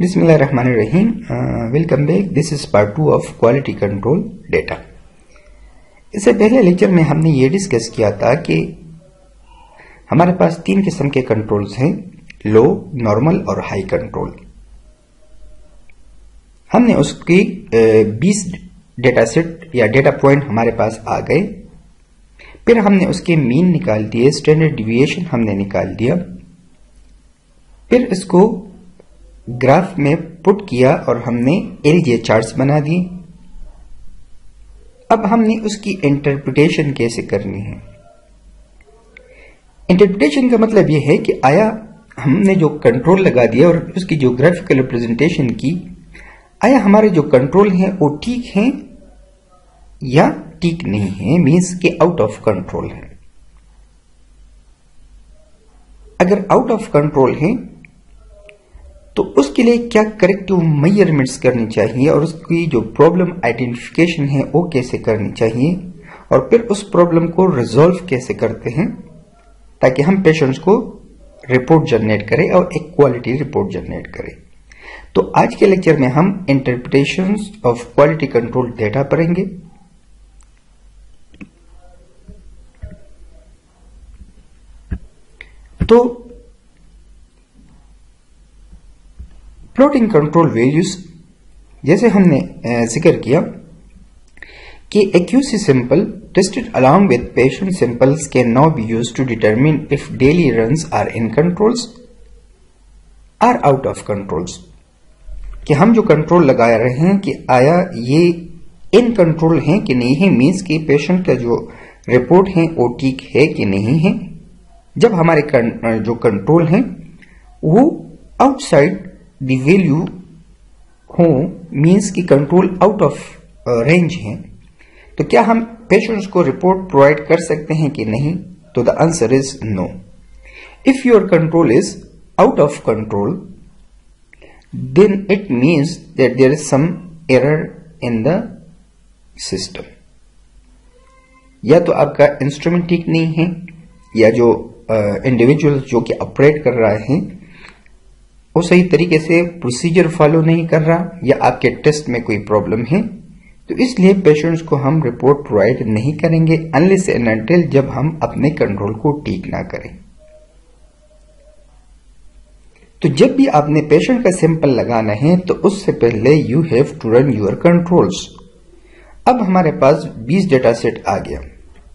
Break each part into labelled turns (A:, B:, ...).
A: बिस्मिल्लाहिर्रहमानिर्रहीम। Welcome back. This is part 2 of quality control data. इससे पहले लेक्चर में हमने ये डिस्कस किया था कि हमारे पास 3 किस्म के कंट्रोल्स हैं, लो, नॉर्मल और हाई कंट्रोल। हमने उसकी 20 डेटा सेट या डेटा पॉइंट हमारे पास आ गए। फिर हमने उसके मीन निकाल दिए, स्टैंडर्ड डिविएशन हमने निकाल दिया। फिर इसको ग्राफ में पुट किया और हमने एलजे चार्ट्स बना दिए। अब हमने उसकी इंटरप्रिटेशन कैसे करनी है। इंटरप्रिटेशन का मतलब यह है कि आया हमने जो कंट्रोल लगा दिया और उसकी जो ग्राफिकल रिप्रेजेंटेशन की, आया हमारे जो कंट्रोल हैं वो ठीक हैं या ठीक नहीं है, मीन्स के आउट ऑफ कंट्रोल है। अगर आउट ऑफ कंट्रोल है तो उसके लिए क्या करेक्टिव मेजरमेंट्स करनी चाहिए और उसकी जो प्रॉब्लम आइडेंटिफिकेशन है वो कैसे करनी चाहिए, और फिर उस प्रॉब्लम को रिजॉल्व कैसे करते हैं ताकि हम पेशेंट्स को रिपोर्ट जनरेट करें और एक क्वालिटी रिपोर्ट जनरेट करें। तो आज के लेक्चर में हम interpretations of quality control data पढ़ेंगे। तो प्लॉटिंग कंट्रोल वैल्यूज, जैसे हमने जिक्र किया कि एक्यूसी sample tested along with patient samples can now be used to determine if daily runs are in controls or out of controls। कि हम जो कंट्रोल लगा रहे हैं कि आया ये इन कंट्रोल है कि नहीं है, मीन्स कि पेशेंट का जो रिपोर्ट है वो ठीक है कि नहीं है। जब हमारे जो कंट्रोल है वो आउटसाइड दी वैल्यू हो, मीन्स की कंट्रोल आउट ऑफ रेंज है, तो क्या हम पेशेंट्स को रिपोर्ट प्रोवाइड कर सकते हैं कि नहीं? तो the answer is no. If your control is out of control then it means that there is some error in the system. या तो आपका इंस्ट्रूमेंट ठीक नहीं है, या जो इंडिविजुअल जो कि ऑपरेट कर रहा है वो सही तरीके से प्रोसीजर फॉलो नहीं कर रहा, या आपके टेस्ट में कोई प्रॉब्लम है। तो इसलिए पेशेंट्स को हम रिपोर्ट प्रोवाइड नहीं करेंगे अनलेस एंड अनटिल जब हम अपने कंट्रोल को ठीक ना करें। तो जब भी आपने पेशेंट का सैंपल लगाना है तो उससे पहले you have to run your controls. अब हमारे पास 20 डेटा सेट आ गया,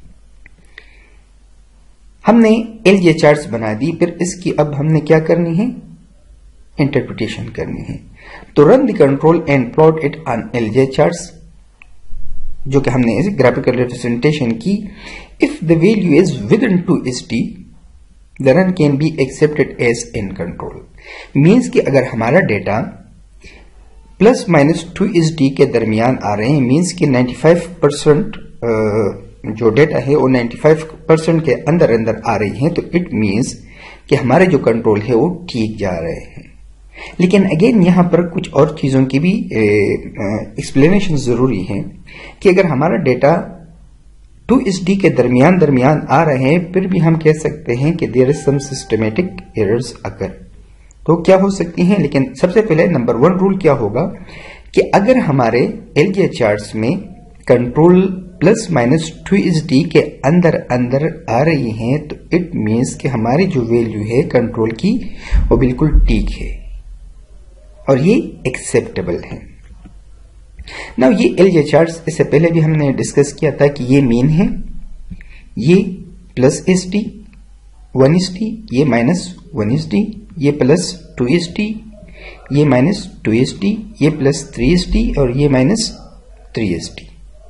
A: हमने एलजे चार्ट्स बना दी। फिर इसकी अब हमने क्या करनी है, इंटरप्रिटेशन करनी है। तो run the control and plot it on LJ charts, जो कि हमने इसे ग्राफिकल रिप्रेजेंटेशन की। If the value is within 2ST the run can be accepted as in control. Means कि अगर हमारा डेटा प्लस माइनस 2ST के दरमियान आ रहे हैं, मीन्स कि 95% जो डेटा है वो 95% के अंदर अंदर आ रही है, तो इट मीन्स कि हमारे जो कंट्रोल है वो ठीक जा रहे हैं। लेकिन अगेन यहां पर कुछ और चीजों की भी एक्सप्लेनेशन जरूरी है कि अगर हमारा डेटा 2SD के दरमियान आ रहे हैं, फिर भी हम कह सकते हैं कि there is some systematic errors occur. तो क्या हो सकती हैं, लेकिन सबसे पहले नंबर 1 रूल क्या होगा कि अगर हमारे एलजे चार्ट्स में कंट्रोल प्लस माइनस 2SD के अंदर अंदर आ रही हैं, तो इट मीन्स कि हमारी जो वैल्यू है कंट्रोल की वो बिल्कुल ठीक है और ये एक्सेप्टेबल है। नाउ ये एलजे चार्ट्स इससे पहले भी हमने डिस्कस किया था कि ये मीन है, ये प्लस SD 1SD, ये माइनस 1SD, ये प्लस 2SD, ये माइनस 2SD, ये प्लस 3SD और ये माइनस 3SD।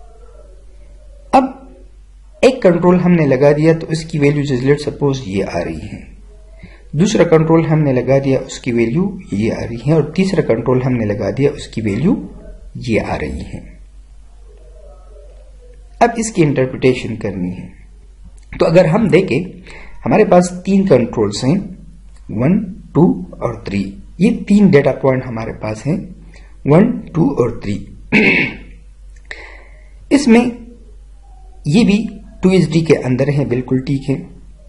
A: अब एक कंट्रोल हमने लगा दिया तो इसकी वैल्यू लेट सपोज ये आ रही है, दूसरा कंट्रोल हमने लगा दिया उसकी वैल्यू ये आ रही है, और तीसरा कंट्रोल हमने लगा दिया उसकी वैल्यू ये आ रही है। अब इसकी इंटरप्रिटेशन करनी है। तो अगर हम देखें हमारे पास 3 कंट्रोल्स हैं, 1, 2 और 3। ये 3 डेटा पॉइंट हमारे पास हैं, 1, 2 और 3। इसमें ये भी 2SD के अंदर है, बिल्कुल ठीक है।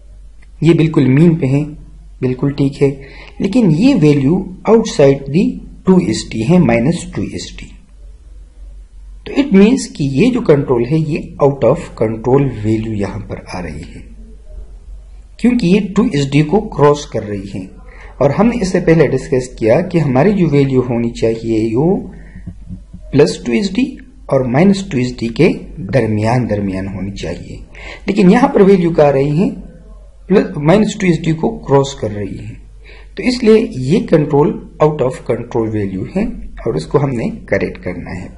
A: ये बिल्कुल मीन पे है, बिल्कुल ठीक है। लेकिन ये वैल्यू आउटसाइड दी 2:, है -2:. तो इट मीन्स कि ये जो कंट्रोल है ये आउट ऑफ कंट्रोल वैल्यू यहां पर आ रही है, क्योंकि ये 2:, को क्रॉस कर रही है। और हमने इससे पहले डिस्कस किया कि हमारी जो वैल्यू होनी चाहिए वो +2:, और -2:, के दरमियान होनी चाहिए, लेकिन यहां पर वैल्यू क्या आ रही है, -2:, को क्रॉस कर रही है। तो इसलिए ये control out of control value है और इसको हमने करेक्ट करना है।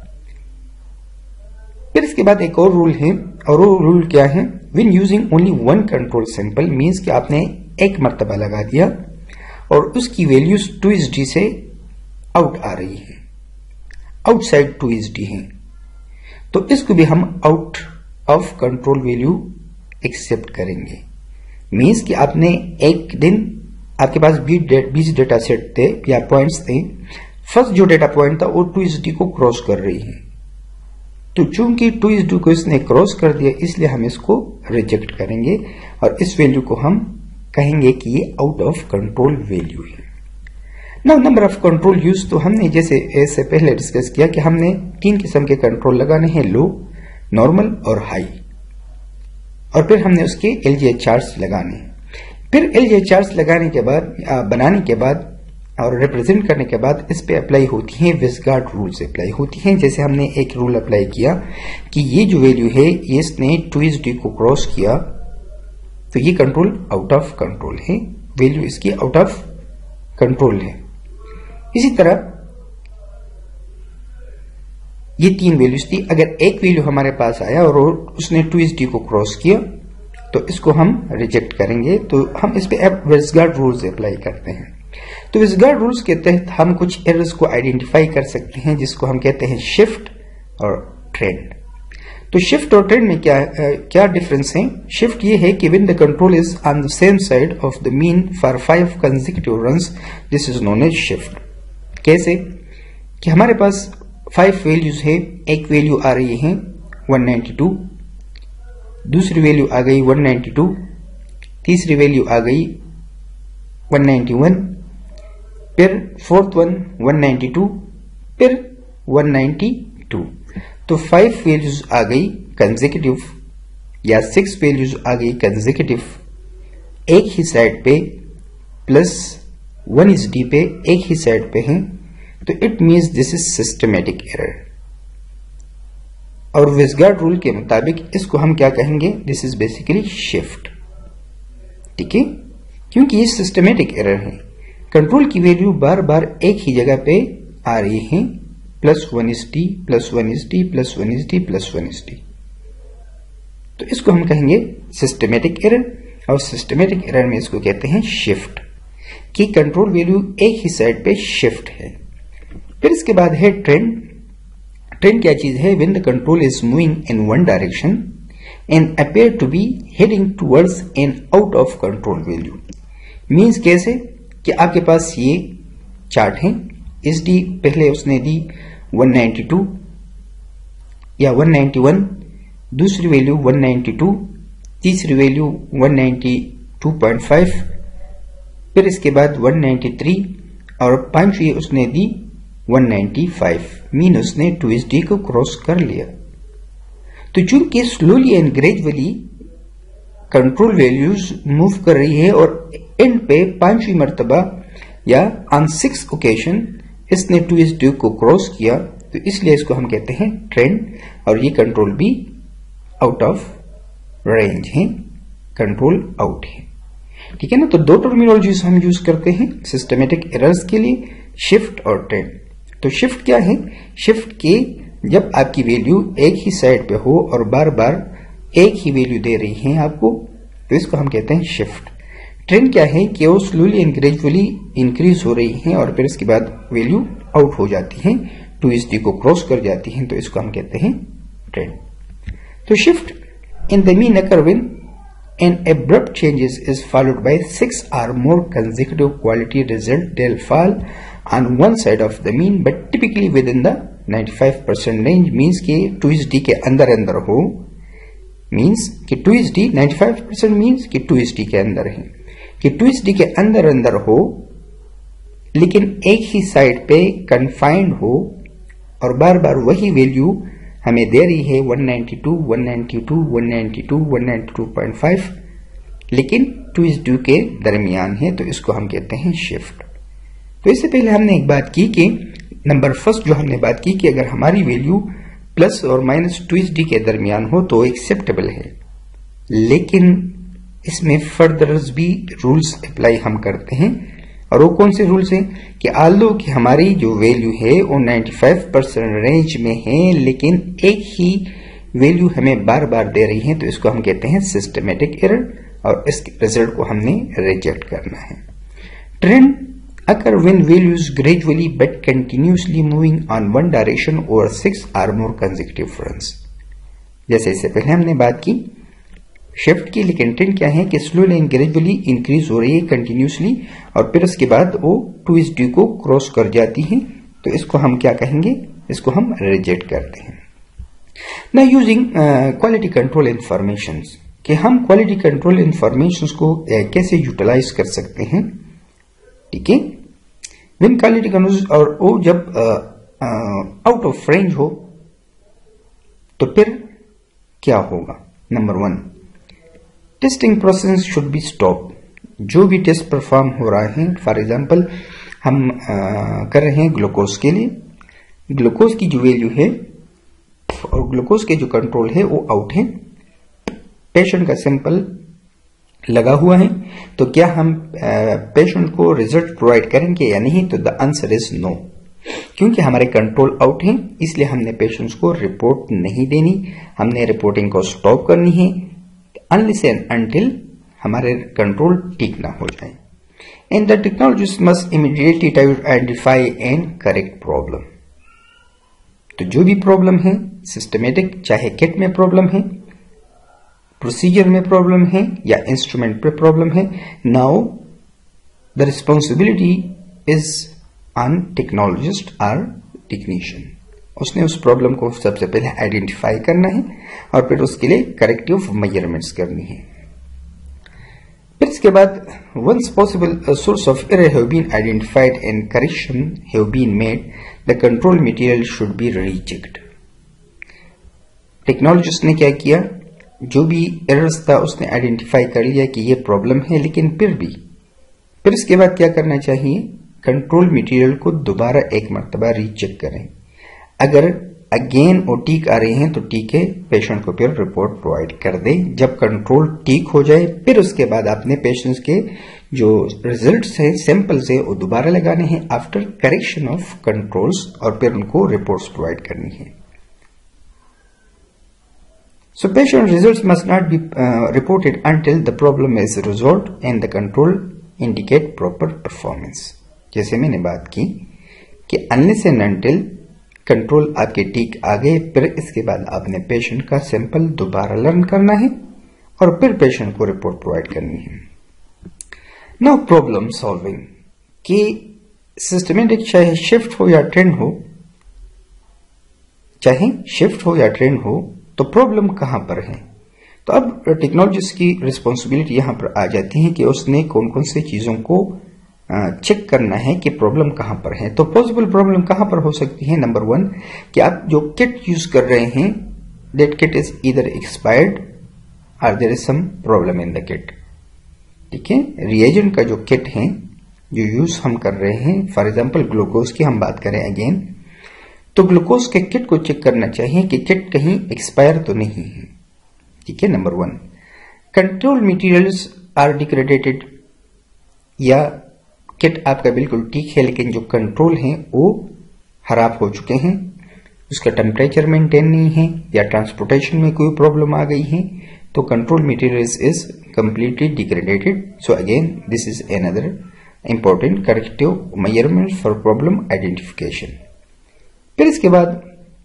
A: फिर इसके बाद एक और रूल है, और वो रूल क्या है, when using only one control sample, means कि आपने एक मर्तबा लगा दिया और उसकी वैल्यूज 2:, से आउट आ रही है, आउटसाइड 2:, है, तो इसको भी हम out of control value accept करेंगे। मींस कि आपने एक दिन आपके पास 20 डेटा सेट थे या पॉइंट्स थे, फर्स्ट जो डेटा पॉइंट था वो 2:, को क्रॉस कर रही है, तो चूंकि 2:, को इसने क्रॉस कर दिया इसलिए हम इसको रिजेक्ट करेंगे और इस वैल्यू को हम कहेंगे कि ये आउट ऑफ कंट्रोल वैल्यू है। Now number of control use, तो हमने जैसे इससे पहले डिस्कस किया कि हमने 3 किस्म के कंट्रोल लगाने हैं, लो, नॉर्मल और हाई, और फिर हमने उसके LGH चार्ट्स लगाने। फिर LGH चार्ट्स लगाने के बाद, बनाने के बाद और रिप्रेजेंट करने के बाद इस पे अप्लाई होती हैं विज़गार्ड रूल्स अप्लाई होती हैं। जैसे हमने एक रूल अप्लाई किया कि ये जो वैल्यू है ये इसने 2:, को क्रॉस किया तो ये कंट्रोल आउट ऑफ कंट्रोल है, वैल्यू इसकी आउट ऑफ कंट्रोल है। इसी तरह ये 3 वैल्यूज थी, अगर एक वैल्यू हमारे पास आया और उसने 2:, को क्रॉस किया तो इसको हम रिजेक्ट करेंगे। तो हम इस पे अब विज़गार्ड रूल्स अप्लाई करते हैं। तो विज़गार्ड रूल्स के तहत हम कुछ एरर्स को आइडेंटिफाई कर सकते हैं, जिसको हम कहते हैं शिफ्ट और ट्रेंड। तो शिफ्ट और ट्रेंड में क्या डिफरेंस है? शिफ्ट ये है कि when the control is on the same side of the mean for 5 consecutive runs, this is known as shift. कैसे कि हमारे पास 5 वैल्यूज है, एक वैल्यू आ रही है 192, दूसरी वैल्यू आ गई 192, तीसरी वैल्यू आ गई 191, फिर फोर्थ वन 192, फिर 192। तो 5 वैल्यूज आ गई कंसेक्यूटिव या 6 वैल्यूज आ गई कंसेक्यूटिव एक ही साइड पे, प्लस 1:, पे एक ही साइड पे हैं, तो it means this is systematic error. और विज़गार्ड रूल के मुताबिक इसको हम क्या कहेंगे? This is basically shift. ठीक है, क्योंकि ये सिस्टमेटिक एरर है, कंट्रोल की वैल्यू बार बार एक ही जगह पे आ रही है, +1:, +1:, +1:, +1:। तो इसको हम कहेंगे सिस्टमेटिक एरर, और सिस्टमेटिक एरर में इसको कहते हैं शिफ्ट, कि कंट्रोल वैल्यू एक ही साइड पे शिफ्ट है। फिर इसके बाद है ट्रेंड। ट्रेंड क्या चीज है? When the control is moving in one direction and appear to be heading towards an out of control value. Means कैसे कि आपके पास ये चार्ट है, SD पहले उसने दी 192 या 191, दूसरी वैल्यू 192, तीसरी वैल्यू 192.5, फिर इसके बाद 193 और पांचवी उसने दी 195। मीन उसने 2:, को क्रॉस कर लिया। तो चूंकि slowly and gradually control values move कर रही है और एंड पे 5वीं मर्तबा या ऑन 6 ओकेजन इसने 2:, को क्रॉस किया, तो इसलिए इसको हम कहते हैं ट्रेंड, और ये कंट्रोल भी आउट ऑफ रेंज है, कंट्रोल आउट है। ठीक है ना। तो 2 टर्मिनोलॉजीज हम यूज करते हैं सिस्टमेटिक एरर्स के लिए, शिफ्ट और ट्रेंड। तो शिफ्ट क्या है? शिफ्ट के जब आपकी वैल्यू एक ही साइड पे हो और बार बार एक ही वैल्यू दे रही है आपको, तो इसको हम कहते हैं शिफ्ट। ट्रेंड क्या है कि वो स्लोली एंड ग्रेजुअली इंक्रीज हो रही है और फिर इसके बाद वैल्यू आउट हो जाती है, 2:, को क्रॉस कर जाती है, तो इसको हम कहते हैं ट्रेंड। तो shift in the mean occur when an abrupt changes is followed by 6 or more consecutive quality result. They'll fall on one side of the mean but typically within the 95% range. means कि 2:, के अंदर हो, means कि 2:, 95% means कि 2:, के अंदर है, कि 2:, के अंदर हो, लेकिन एक ही साइड पे कन्फाइंड हो और बार बार वही वैल्यू हमें दे रही है 192, 192, 192, 192.5, लेकिन 2 इस 2 के दरमियान है, तो इसको हम कहते हैं शिफ्ट। तो इससे पहले हमने एक बात की कि नंबर फर्स्ट जो हमने बात की कि अगर हमारी वैल्यू प्लस और माइनस 2 इस डी के दरमियान हो तो एक्सेप्टेबल है, लेकिन इसमें फर्दर भी रूल्स अप्लाई हम करते हैं। और वो कौन से रूल्स हैं कि आल्दो कि हमारी जो वैल्यू है वो 95% रेंज में है, लेकिन एक ही वैल्यू हमें बार बार दे रही है, तो इसको हम कहते हैं सिस्टमेटिक एरर और इस रिजल्ट को हमने रिजेक्ट करना है। Trend occur when values gradually but continuously moving on one direction over 6 or more consecutive runs। जैसे इससे पहले हमने बात की शिफ्ट की, लेकिन ट्रेंड क्या है कि स्लोली एंड ग्रेजुअली इंक्रीज हो रही है कंटिन्यूसली, और फिर उसके बाद वो 2 इस डी को क्रॉस कर जाती है, तो इसको हम क्या कहेंगे, इसको हम रिजेक्ट करते हैं। ना यूजिंग क्वालिटी कंट्रोल इंफॉर्मेशन, कि हम क्वालिटी कंट्रोल इंफॉर्मेशन को कैसे यूटिलाइज कर सकते हैं, ठीक है। विन क्वालिटी कंट्रोल, और वो जब आउट ऑफ रेंज हो तो फिर क्या होगा। Number 1, testing process should be stop. जो भी टेस्ट परफॉर्म हो रहा है, फॉर एग्जांपल हम कर रहे हैं ग्लूकोज के लिए, ग्लूकोज की जो वैल्यू है और ग्लूकोज के जो कंट्रोल है वो आउट है, पेशेंट का सैंपल लगा हुआ है, तो क्या हम पेशेंट को रिजल्ट प्रोवाइड करेंगे या नहीं, तो द आंसर इज नो। क्योंकि हमारे कंट्रोल आउट है, इसलिए हमने पेशेंट्स को रिपोर्ट नहीं देनी, हमने रिपोर्टिंग को स्टॉप करनी है अनलेस एंड अनटिल हमारे कंट्रोल ठीक ना हो जाए। And the technologist must immediately identify and correct problem. तो जो भी प्रॉब्लम है सिस्टमेटिक, चाहे किट में प्रॉब्लम है, प्रोसीजर में प्रॉब्लम है या इंस्ट्रूमेंट पे प्रॉब्लम है, now the responsibility is on technologist और टेक्नीशियन। उसने उस प्रॉब्लम को सबसे पहले आइडेंटिफाई करना है और फिर उसके लिए करेक्टिव मेजरमेंट्स करनी है। फिर इसके बाद once possible source of error have been identified and correction have been made, the control material should be rechecked. Technologist ने क्या किया, जो भी एरर्स था उसने आइडेंटिफाई कर लिया कि ये प्रॉब्लम है, लेकिन फिर इसके बाद क्या करना चाहिए, कंट्रोल मटेरियल को दोबारा एक मर्तबा रीचेक करें। अगर अगेन वो ठीक आ रहे हैं तो ठीक है, पेशेंट को फिर रिपोर्ट प्रोवाइड कर दे। जब कंट्रोल ठीक हो जाए फिर उसके बाद आपने पेशेंट्स के जो रिजल्ट्स हैं, सैंपल्स है, वो दोबारा लगाने हैं आफ्टर करेक्शन ऑफ कंट्रोल्स, और फिर उनको रिपोर्ट्स प्रोवाइड करनी है। So patient results must not be reported until the problem is resolved and the control indicate proper performance। जैसे मैंने बात की कि unless and until कंट्रोल आपके ठीक आ गए, फिर इसके बाद आपने पेशेंट का सैंपल दोबारा लर्न करना है और फिर पेशेंट को रिपोर्ट प्रोवाइड करनी है। नाउ प्रॉब्लम सॉल्विंग, कि सिस्टमेटिक चाहे शिफ्ट हो या ट्रेंड हो, तो प्रॉब्लम कहां पर है। तो अब टेक्नोलॉजिस्ट की रिस्पॉन्सिबिलिटी यहां पर आ जाती है कि उसने कौन कौन से चीजों को चेक करना है कि प्रॉब्लम कहां पर है। तो पॉसिबल प्रॉब्लम कहां पर हो सकती है। नंबर 1 कि आप जो किट यूज कर रहे हैं, that kit is either expired और there is some problem in the kit, ठीक है। रिएजेंट का जो किट है जो यूज हम कर रहे हैं, फॉर एग्जांपल ग्लूकोज की हम बात करें अगेन, तो ग्लूकोज के किट को चेक करना चाहिए कि किट कहीं एक्सपायर तो नहीं है, ठीक है। Number 1 control materials are degraded, या किट आपका बिल्कुल ठीक है लेकिन जो कंट्रोल है वो खराब हो चुके हैं, उसका टेम्परेचर मेंटेन नहीं है या ट्रांसपोर्टेशन में कोई प्रॉब्लम आ गई है, तो control materials is completely degraded. So again this is another important corrective measurement for problem identification. फिर इसके बाद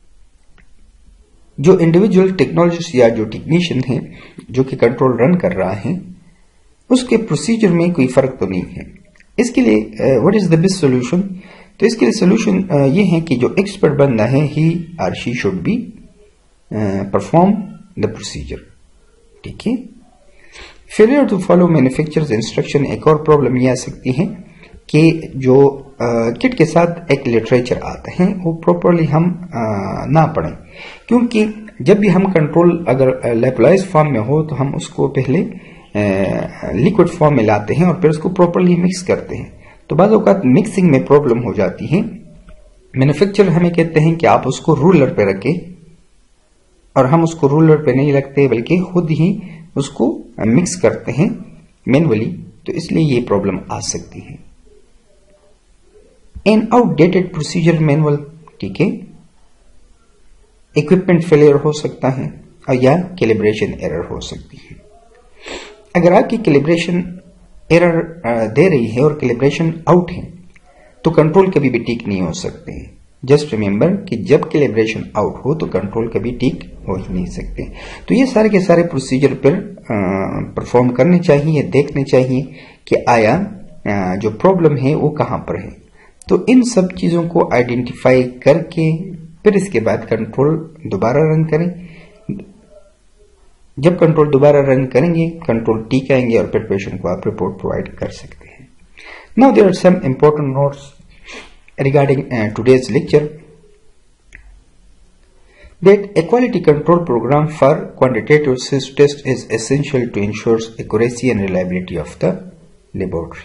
A: जो इंडिविजुअल टेक्नोलॉजिस्ट या जो टेक्नीशियन है जो कि कंट्रोल रन कर रहा है, उसके प्रोसीजर में कोई फर्क तो नहीं है। इसके लिए what is the best solution, तो इसके लिए सॉल्यूशन ये है कि जो एक्सपर्ट बंदा है, ही और she should be perform the procedure, ठीक है। Failure to follow manufacturers instruction, एक और प्रॉब्लम ये आ सकती है कि जो किट के साथ एक लिटरेचर आता है, वो प्रॉपरली हम ना पढ़ें, क्योंकि जब भी हम कंट्रोल अगर लेपोलाइज फॉर्म में हो तो हम उसको पहले लिक्विड फॉर्म में लाते हैं और फिर उसको प्रॉपरली मिक्स करते हैं, तो बाज़ औक़ात मिक्सिंग में प्रॉब्लम हो जाती है। मैन्युफैक्चरर हमें कहते हैं कि आप उसको रूलर पे रखें, और हम उसको रूलर पे नहीं रखते बल्कि खुद ही उसको मिक्स करते हैं मैनुअली, तो इसलिए ये प्रॉब्लम आ सकती है। एन आउटडेटेड प्रोसीजर मैनुअल, ठीक है, इक्विपमेंट फेलियर हो सकता है और या कैलिब्रेशन एरर हो सकती है। अगर आपकी कैलिब्रेशन एरर दे रही है और कैलिब्रेशन आउट है तो कंट्रोल कभी भी ठीक नहीं हो सकते हैं। जस्ट रिमेंबर कि जब कैलिब्रेशन आउट हो तो कंट्रोल कभी ठीक हो ही नहीं सकते। तो ये सारे के सारे प्रोसीजर पर परफॉर्म करने चाहिए, देखने चाहिए कि आया जो प्रॉब्लम है वो कहां पर है। तो इन सब चीजों को आइडेंटिफाई करके फिर इसके बाद कंट्रोल दोबारा रन करें। जब कंट्रोल दोबारा रन करेंगे, कंट्रोल ठीक आएंगे और फिर पेशेंट को आप रिपोर्ट प्रोवाइड कर सकते हैं। Now there are some important notes regarding today's lecture, that a quality control program for quantitative test is essential to ensure accuracy and reliability of the laboratory.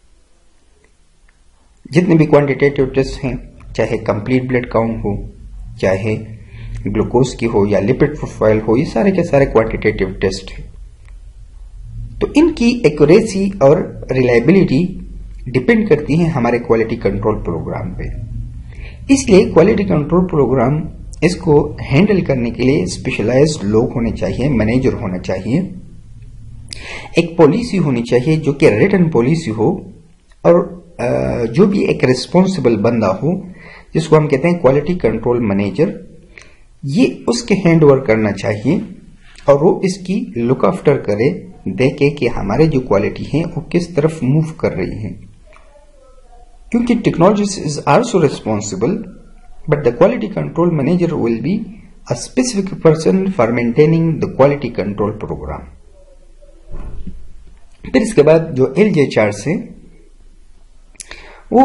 A: जितने भी क्वांटिटेटिव टेस्ट हैं, चाहे complete blood count हो, चाहे glucose की हो या lipid profile हो, ये सारे के सारे क्वांटिटेटिव टेस्ट हैं। तो इनकी एक्यूरेसी और रिलायबिलिटी डिपेंड करती है हमारे क्वालिटी कंट्रोल प्रोग्राम पे। इसलिए क्वालिटी कंट्रोल प्रोग्राम इसको हैंडल करने के लिए स्पेशलाइज्ड लोग होने चाहिए, मैनेजर होना चाहिए, एक पॉलिसी होनी चाहिए जो कि रिटन पॉलिसी हो, और जो भी एक रिस्पॉन्सिबल बंदा हो जिसको हम कहते हैं क्वालिटी कंट्रोल मैनेजर, ये उसके हैंड ओवर करना चाहिए और वो इसकी लुक आफ्टर करे, देखे कि हमारे जो क्वालिटी है वो किस तरफ मूव कर रही है। क्योंकि technology is also responsible, but the quality control manager will be a specific person for maintaining the quality control program. फिर इसके बाद जो एलजे चार्ट्स है वो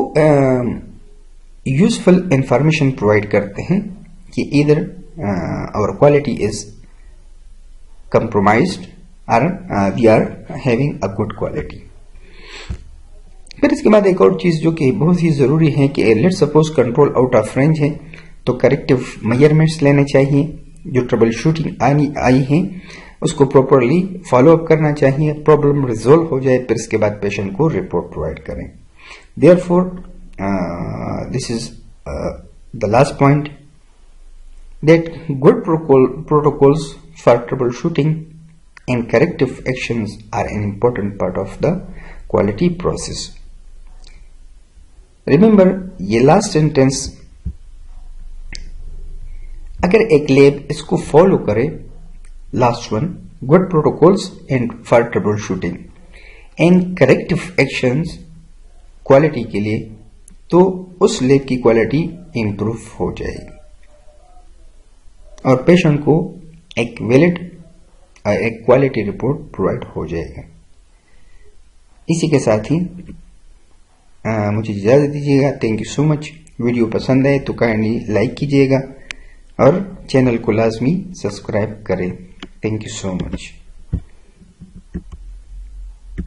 A: यूजफुल इंफॉर्मेशन प्रोवाइड करते हैं कि इधर our quality is compromised or we are having a good quality। फिर इसके बाद एक और चीज जो कि बहुत ही जरूरी है कि let suppose control out of range है तो करेक्टिव मेजरमेंट्स लेने चाहिए। जो ट्रबल शूटिंग आई है उसको प्रॉपरली फॉलो अप करना चाहिए, प्रॉब्लम रिजोल्व हो जाए फिर इसके बाद पेशेंट को रिपोर्ट प्रोवाइड करें। Therefore this is the last point, that good protocols for troubleshooting and corrective actions are an important part of the quality process। Remember ये लास्ट सेंटेंस अगर एक लैब इसको फॉलो करे, last one, good protocols and for troubleshooting and corrective actions quality के लिए, तो उस lab की क्वालिटी इंप्रूव हो जाएगी और पेशेंट को एक वैलिड एक क्वालिटी रिपोर्ट प्रोवाइड हो जाएगा। इसी के साथ ही मुझे इजाजत दीजिएगा। Thank you so much. Video पसंद आए तो काइंडली लाइक कीजिएगा और चैनल को लाजमी सब्सक्राइब करें। Thank you so much.